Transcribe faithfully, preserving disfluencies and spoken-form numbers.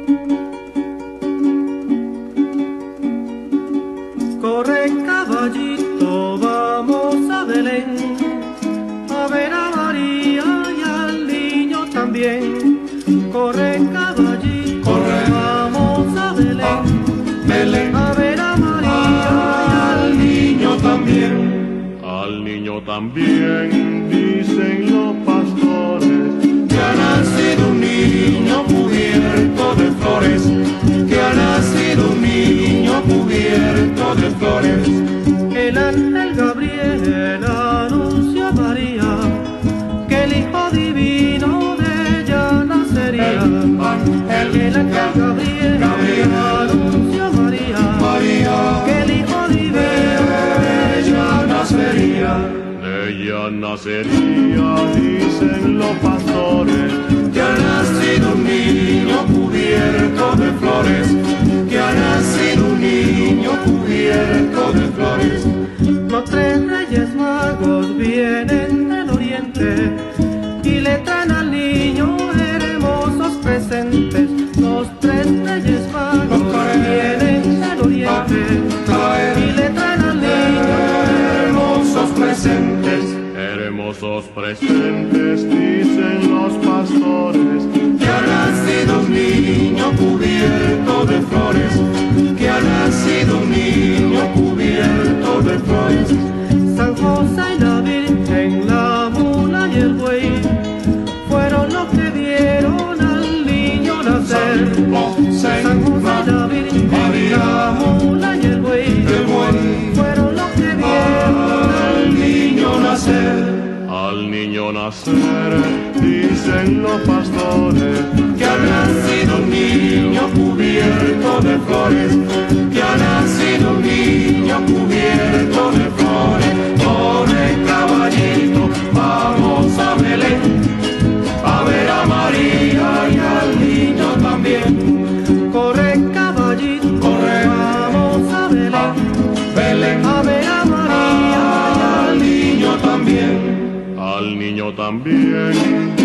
Corre caballito, vamos a Belén, a ver a María y al niño también. Corre caballito, corre, vamos a Belén, a, Belén, a ver a María y al niño también. Al niño también dicen los pastores que ha nacido un niño cubierto de flores, que ha nacido un niño cubierto de flores. El ángel Gabriel anunció a María que el Hijo Divino de ella nacería. El ángel Gabriel, Gabriel anunció a María, María que el Hijo Divino de ella nacería. De ella nacería, dicen los pastores, que ha nacido un niño cubierto de flores, que ha nacido un niño cubierto de flores. Los tres reyes magos vienen del oriente y le traen al niño hermosos presentes. Los tres reyes magos vienen del oriente y le traen al niño hermosos presentes. Hermosos presentes, dicen los pastores, que ha nacido un niño cubierto de flores, que ha nacido un niño cubierto de flores. San José y la Virgen, la mula y el buey, fueron los que vieron al niño nacer. San José y la Virgen, la mula y el buey, fueron los que vieron al niño nacer. Al niño nacer, dicen los pastores, que ha nacido un niño cubierto de flores, que ha nacido un niño cubierto de flores. Corre caballito, vamos a Belén, a ver a María y al niño también. Corre caballito, corre, vamos a Belén, a Belén, a ver a María y al niño también. al niño también